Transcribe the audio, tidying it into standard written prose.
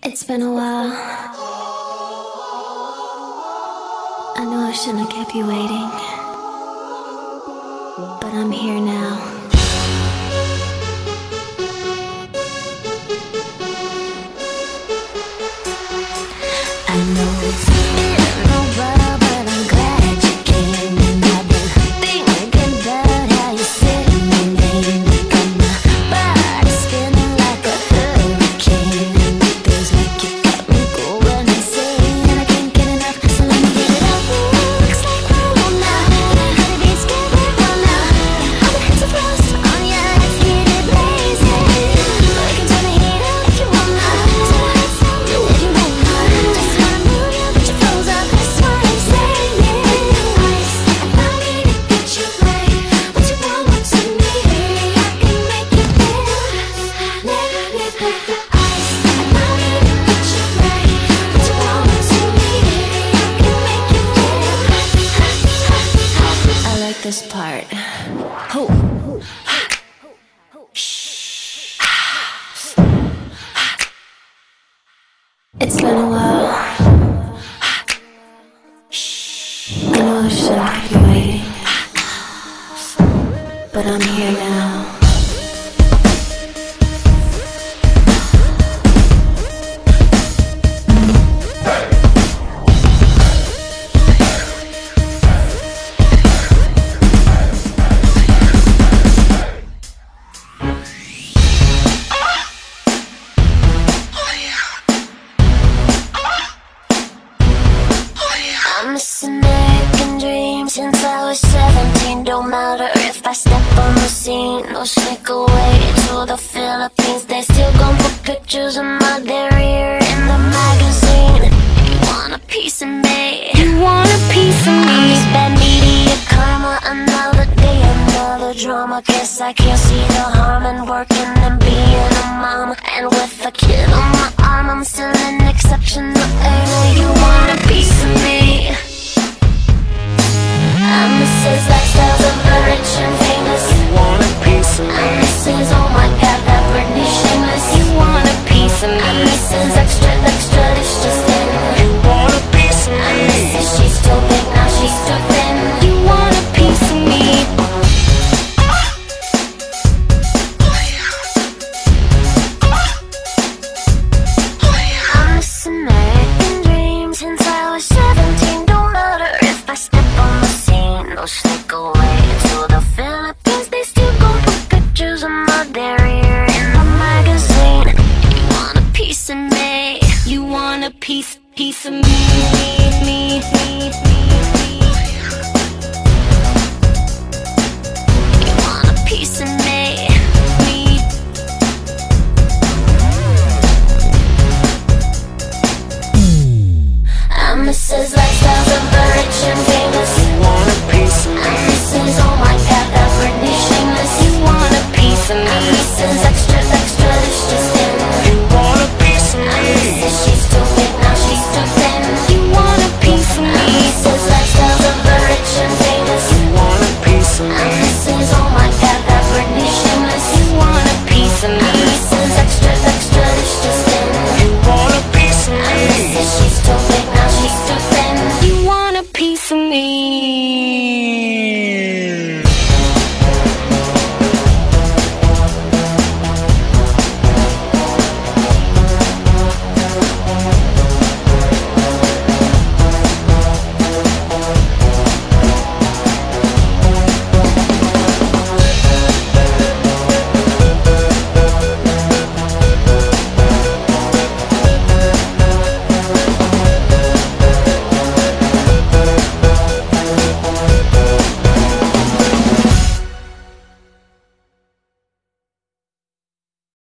It's been a while. I know I shouldn't have kept you waiting, but I'm here now. I know it's been a while, but I'm glad you came. And I've been thinking about how you said my name. Got my body spinning like a hurricane, and it feels like you got me going insane. And I can't get enough, so let me get it up. Looks like we're on now. Honey, be scared, we're on now. All the hits are frost on ya, let's get it blazing. We can turn the heat up if you want now. So let's if you want now. Just wanna move you, but you froze up. That's what I'm saying. Ice, allow me to get you right. What you want, what's in me? I can make you feel. Ice, allow me to get you right. What you want, what's in me? I can make you feel. I like this part. Ho. It's been a while. I know I should have kept you waiting, but I'm here now. I'm missing American dreams since I was 17. Don't matter if I step on the scene or sneak away to the Philippines. They still gon' put pictures of my derriere in the magazine. You want a piece of me? You want a piece of me? I'm this bad media karma. Another day, another drama. Guess I can't see the harm in working and being a mom. And with a kid on my arm, I'm still an exceptional earner. You want a piece of me? I'm Mrs. Lifestyles of the rich and famous. You want a piece of me? I'm Mrs. Oh my God, that Britney shameless. You want a piece of me? I'm Mrs. Extra, extra, it's just in. You want a piece of I'm me? Mrs. She's too big, now she's too thin. You want a piece of me? I'm this American dream since I was 17. Don't matter if I step on the scene or sneak away to the Philippines. They still gon' put pictures of my derriere in the magazine. You want a piece of me? You want a piece of me? You want a piece of me?